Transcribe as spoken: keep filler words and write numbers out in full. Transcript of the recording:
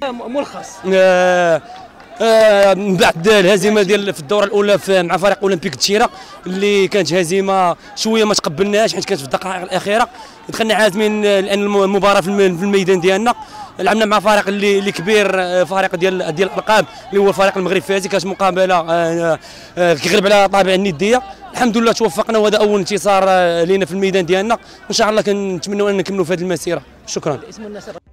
ملخص آه آه من بعد الهزيمه ديال في الدوره الاولى مع فريق اولمبيك تشيره اللي كانت هزيمه شويه ما تقبلناهاش حيت كانت في الدقائق الاخيره. دخلنا عازمين لان المباراه في الميدان ديالنا، لعبنا مع فريق اللي اللي كبير، فريق ديال ديال الالقاب اللي هو فريق المغرب فازي. كانت مقابله آه آه كيغلب على طابع النديه. الحمد لله توفقنا وهذا اول انتصار لينا في الميدان ديالنا، وان شاء الله كنتمنوا ان نكملوا في هذه المسيره. شكرا.